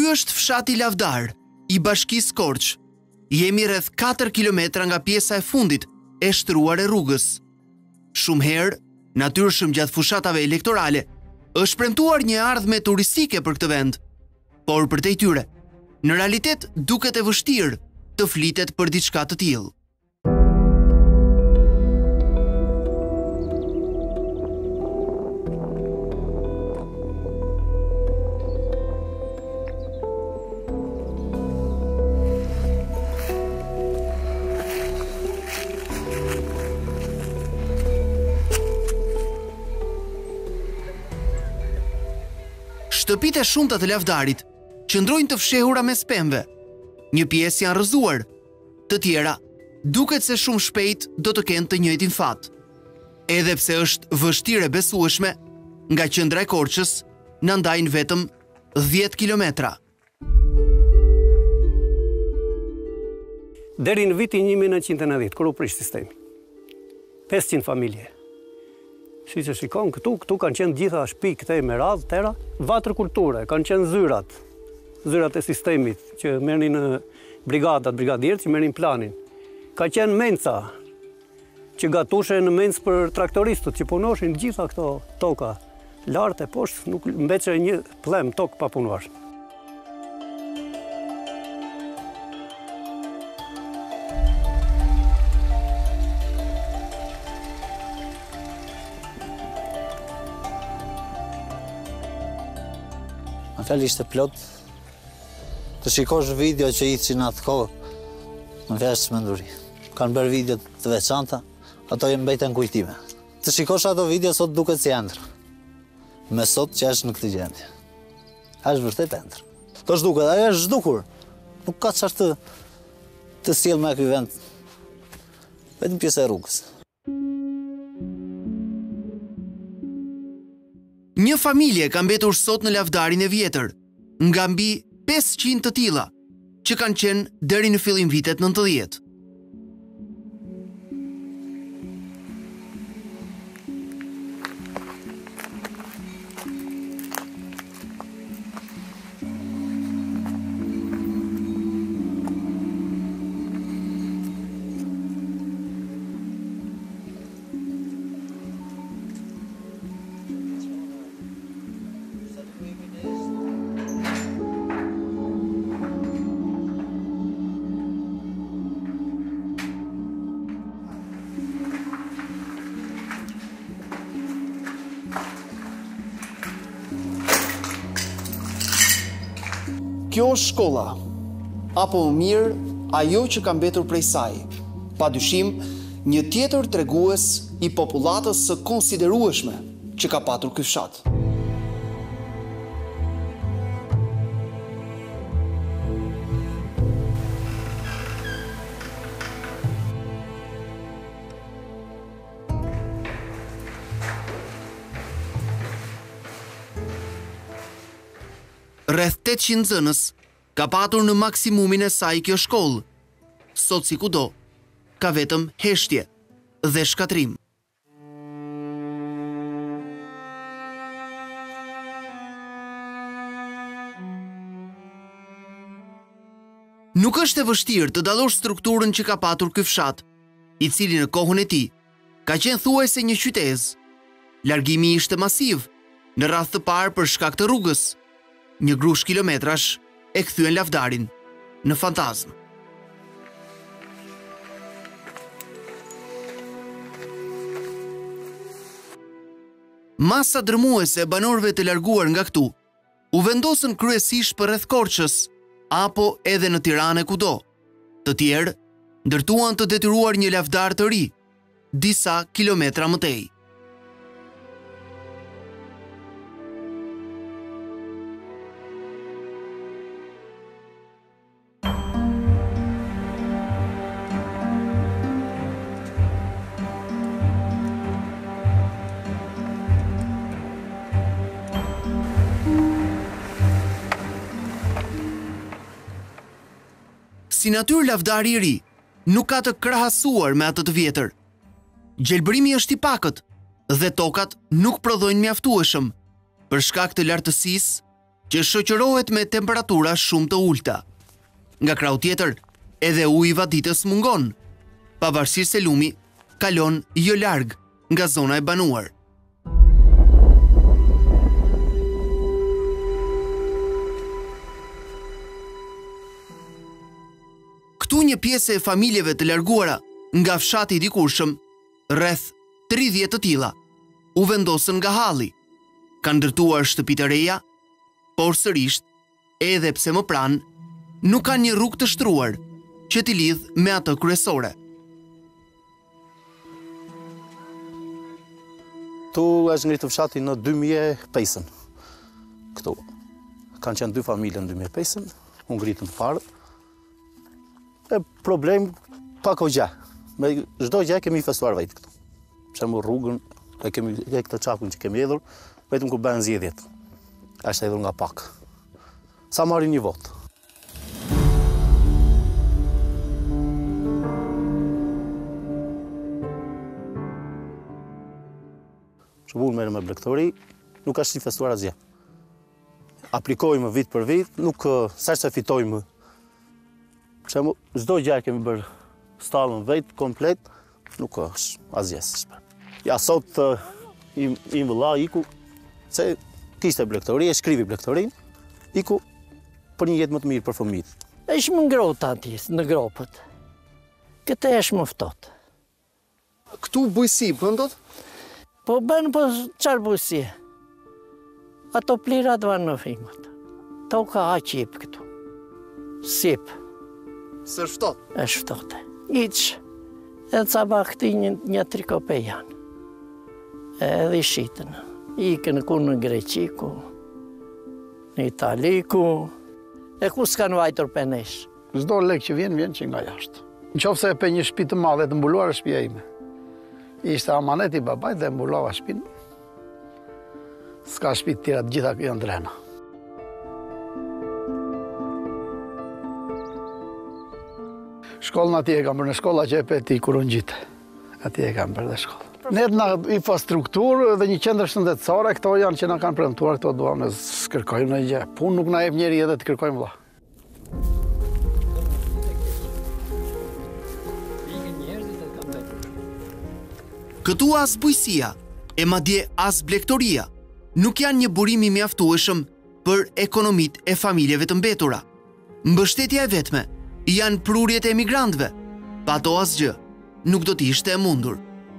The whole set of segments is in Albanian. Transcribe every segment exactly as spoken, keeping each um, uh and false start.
Ky është fshati Lavdar, i bashkisë Korç. Jemi rreth katër kilometra nga pjesa e fundit e shtruar e rrugës. Shumë herë, natyrshëm gjatë fushatave elektorale, është premtuar një ardhme turistike për këtë vend, por për te tyre, në realitet duket e vështirë të flitet për diçka të tillë. Shtëpitë e shumta të Lavdarit qëndrojnë të fshehura mes pemëve. Një pjesë janë rrëzuar, të tjera duket se shumë shpejt do të kenë të njëjtin fat. Edhe pse është vështirë e besueshme, nga qendra e Korçës na ndajnë vetëm dhjetë kilometra. Deri në vitin një mijë e nëntëqind e nëntëdhjetë, kur u prish sistemi, pesëqind familje. Si që shikon këtu, këtu kanë qenë gjitha shtëpi këtej me radhë, tëra, vatër kulture, kanë qenë zyrat, zyrat e sistemit, që merrnin në brigadat, brigadierët që merrnin planin. Ka qenë menca, që gatushe në mencë për traktoristët, që punoshin gjitha këto toka, lartë e poshtë, nuk mbeqe një plem tokë pa punuar. Në fjallë ishte plot, të shikosh video që i që në atë kohë, në fjallë së menduri. Kanë bërë video të veçanta, ato jenë mbejtë në kujtime. Të shikosh ato video sot duket si endrë, me sot që është në këtë gjendje. është vërtet endrë. Të shduket, ajo është zhdukur, nuk ka qartë të, të sjellë me këj vend, vetëm pjesë e rrugës. Një familje ka mbetur sot në Lavdarin e vjetër, nga mbi pesëqind të tilla, që kanë qenë deri në fillim vitet nëntëdhjetë. Kjo është shkolla, apo më mirë, ajo që ka mbetur prej saj. Pa dyshim, një tjetër tregues i popullatës së konsiderueshme që ka patur ky fshat. Rreth tetëqind nxënës ka patur në maksimumin e saj kjo shkollë. Sot si kudo, ka vetëm heshtje dhe shkatrim. Nuk është e vështirë të dallosh strukturën që ka patur ky fshat, i cili në kohën e tij ka qenë thuajse një qytet. Largimi ishte masiv, në radhë të parë për shkak të rrugës. Një grush kilometrash e kthyen Lavdarin në fantazm. Masa dërmuese e banorëve të larguar nga këtu u vendosën kryesisht përreth Korçës apo edhe në Tiranë e kudo. Të tjerë ndërtuan të detyruar një Lavdar të ri, disa kilometra më tej. Si natyrë Lavdari i ri, nuk ka të krahasuar me atë të vjetër. Gjelbërimi është i pakët dhe tokat nuk prodhojnë mjaftueshëm për shkak të lartësisë që shoqërohet me temperatura shumë të ulta. Nga krau tjetër, edhe uji i vaditës mungon, pavarësisht se lumi kalon jo larg nga zona e banuar. Këtu një pjesë e familjeve të larguara nga fshati i dikurshëm, rreth tridhjetë të tilla, u vendosën nga halli. Kanë ndërtuar shtëpi të reja, por sërish, edhe pse më pranë, nuk kanë një rrugë të shtruar që t'i lidh me atë kryesore. Tu është ngritur fshati në dy mijë e pesën. Këtu. Kanë qenë dy familje në dy mijë e pesën, u ngritën parë. E problem pak o gjë. Me çdo gjë kemi festuar vetë këtu. Për shembull rrugën, e kemi e këtë çakun që kemi hedhur, vetëm kur bëhen zgjedhjet. Është hedhur nga pak. Sa marrin një votë. Shëbull merrem me blegtori, nuk është si festuar asgjë. Aplikojmë vit për vit, nuk sa se fitojmë. Për shembull, çdo gjë kemi bërë stallën vetë komplet, nuk është asgjë. Ja sot i i vëlla iku se kishte blegtori, e shkrivi blegtorin, iku për një jetë më të mirë për fëmijët. Është më ngrohtë aty në gropët. Këtë është më ftohtë. Këtu bujësi bëndot? Po bën po çfarë bujësi? Ato plirat van në fimat. Toka aq jep këtu. Sip. Së shtot? Është ftohtë. Iç. E ca bakti një, një trikope janë. Edhe i shitën. Ikën ku në Greqi, ku në Itali, ku e ku s'kanë vajtur për nesh. Çdo lek që vjen, vjen që nga jashtë. Në qofë se e pe një shtëpi të madhe të mbuluar e shtëpia ime. Ishte amanet i babajt dhe mbulova shtëpinë. S'ka shtëpi të tjera, të gjitha janë drena. Shkollën ati e kam bërë në shkolla që e pe ti kur unë gjitë. Ati e kam bërë dhe shkollë. Ne në infrastrukturë dhe një qendër shëndetësore, këto janë që na kanë premtuar, këto duam ne s'kërkojmë në gjë. Punë nuk na jep njeri edhe të kërkojmë vëlla. Këtu as bujësia, e madje as blegtoria, nuk janë një burim i mjaftueshëm për ekonomitë e familjeve të mbetura. Mbështetja e vetme janë prurjet e emigrantëve, pa ato asgjë nuk do t'ishte e mundur.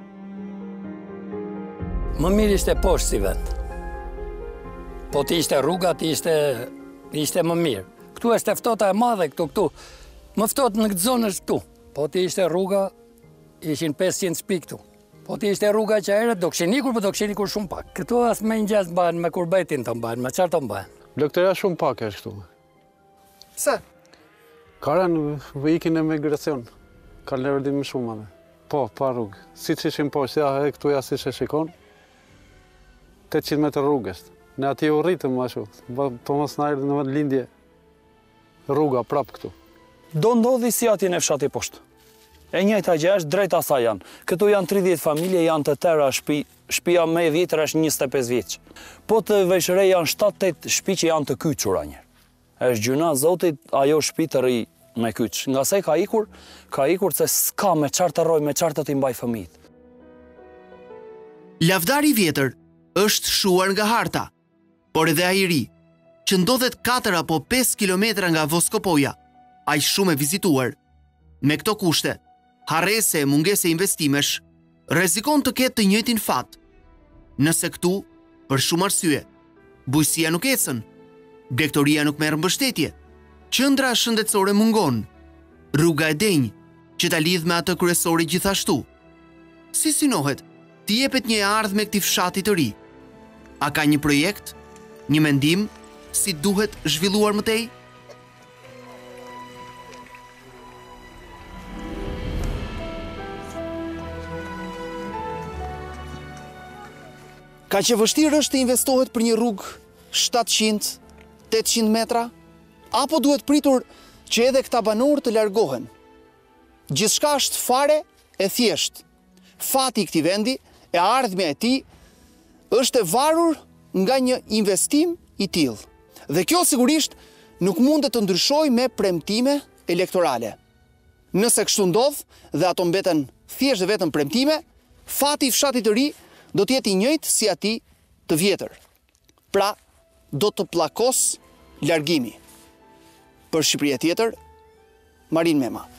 Më mirë ishte poshtë si vend. Po të ishte rruga, të ishte, ishte më mirë. Këtu është e ftota e madhe, këtu, këtu. Më ftot në këtë zonë është këtu. Po të ishte rruga, ishin pesëqind shtëpi këtu. Po të ishte rruga që erët, do këshin ikur, po do këshin ikur shumë pak. Këtu as me një gjas bëhen, me kurbetin të bëhen, me qartë të bëhen. Blegtoria shumë pak është këtu. Pse? Karen ikin emigracion. Ka lërdim shumë madhe. Po, pa rrugë. Si që ishim poshtë, ja, e këtu ja si që shikon, tetëqind metër rrugës. Ne ati u rritëm ma shumë, po mos na erdhi në lindje rruga prap këtu. Do ndodhi si ati në fshati poshtë. E njëjta gjë është drejt asaj janë. Këtu janë tridhjetë familje, janë të tëra shtëpi, shtëpia më e vjetër është njëzet e pesë vjeç. Po të veshërej janë shtatë tetë shtëpi që janë të kyçura një. Është gjuna Zotit ajo shtëpi të ri me kyç. Nga se ka ikur, ka ikur se s'ka me çfarë të rroj, me çfarë të t'i mbaj fëmijët. Lavdari i vjetër është shuar nga harta, por edhe ai i ri, që ndodhet katër apo pesë kilometra nga Voskopoja, aq shumë e vizituar. Me këto kushte, harrese e mungese investimesh, rrezikon të ketë të njëjtin fat. Nëse këtu, për shumë arsye, bujësia nuk ecën, blegtoria nuk merr mbështetje, qendra shëndetësore mungon, rruga e denjë, që ta lidh me atë kryesore gjithashtu. Si synohet, t'i jepet një ardhmë këtij fshati të ri? A ka një projekt, një mendim, si duhet zhvilluar më tej? Ka që vështirë është të investohet për një rrugë shtatëqind, tetëqind metra, apo duhet pritur që edhe këta banorë të largohen? Gjithçka është fare e thjeshtë. Fati i këtij vendi e ardhmja e tij është e varur nga një investim i tillë. Dhe kjo sigurisht nuk mundet të ndryshoj me premtime elektorale. Nëse kështu ndodh dhe ato mbeten thjesht dhe vetëm premtime, fati i fshatit të ri do të jetë i njëjtë si ati të vjetër. Pra, do të pllakos largimi. Për Shqipëria tjetër, Marin Mema.